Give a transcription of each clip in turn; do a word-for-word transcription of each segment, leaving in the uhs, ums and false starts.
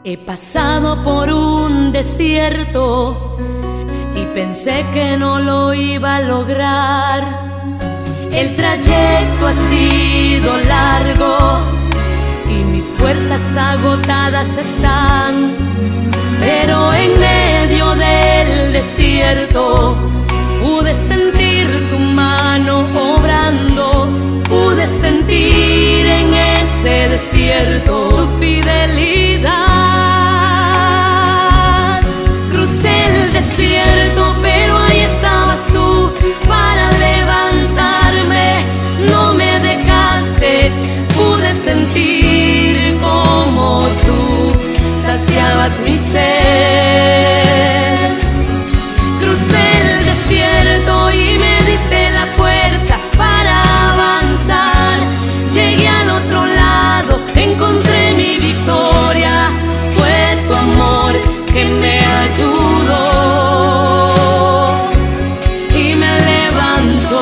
He pasado por un desierto y pensé que no lo iba a lograr. El trayecto ha sido largo y mis fuerzas agotadas están, pero en medio del desierto pude sentir tu mano obrando, pude sentir en ese desierto tu fidelidad. Crucé el desierto, pero ahí estabas tú para levantarme, no me dejaste, pude sentir como tú saciabas mi sed. Crucé el desierto y me diste la fuerza para avanzar. Llegué al otro lado, encontré mi victoria. Fue tu amor que me ayudó y me levantó.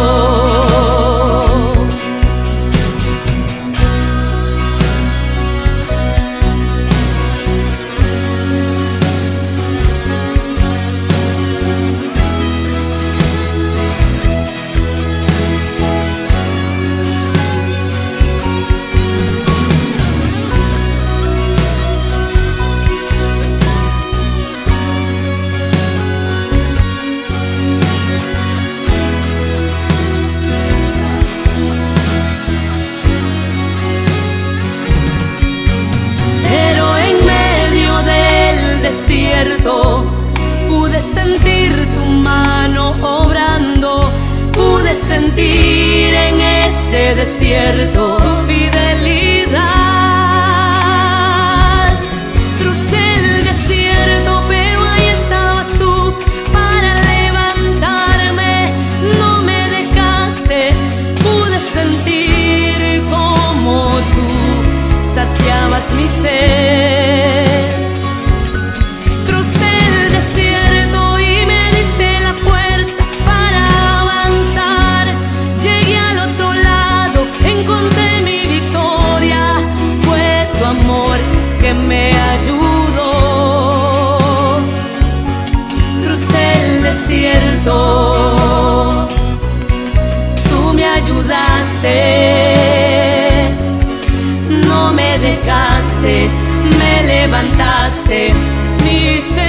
Pude sentir tu mano obrando, pude sentir en ese desierto tu fidelidad. Crucé el desierto, pero ahí estabas tú para levantarme, no me dejaste, pude sentir como tú saciabas mi sed. Me ayudó, crucé el desierto, tú me ayudaste, no me dejaste, me levantaste, mi